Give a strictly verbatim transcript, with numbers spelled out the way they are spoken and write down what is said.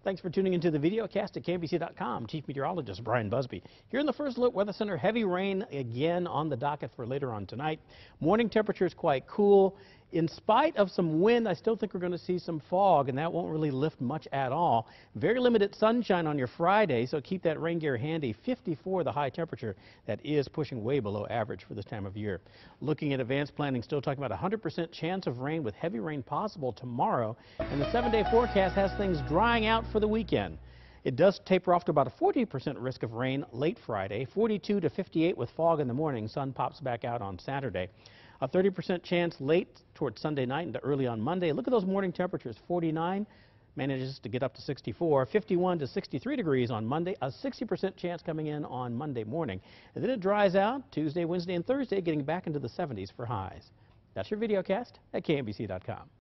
Thanks for tuning into the videocast at K M B C dot com. Chief Meteorologist Brian Busby. Here in the First Look Weather Center, heavy rain again on the docket for later on tonight. Morning temperatures quite cool. In spite of some wind, I still think we're going to see some fog, and that won't really lift much at all. Very limited sunshine on your Friday, so keep that rain gear handy. fifty-four the high temperature. That is pushing way below average for this time of year. Looking at advanced planning, still talking about a one hundred percent chance of rain with heavy rain possible tomorrow, and the seven-day forecast has things drying out for the weekend. It does taper off to about a forty percent risk of rain late Friday, forty-two to fifty-eight with fog in the morning. Sun pops back out on Saturday. A thirty percent chance late towards Sunday night into early on Monday. Look at those morning temperatures. forty-nine manages to get up to sixty-four, fifty-one to sixty-three degrees on Monday. A sixty percent chance coming in on Monday morning. And then it dries out Tuesday, Wednesday, and Thursday, getting back into the seventies for highs. That's your videocast at K M B C dot com.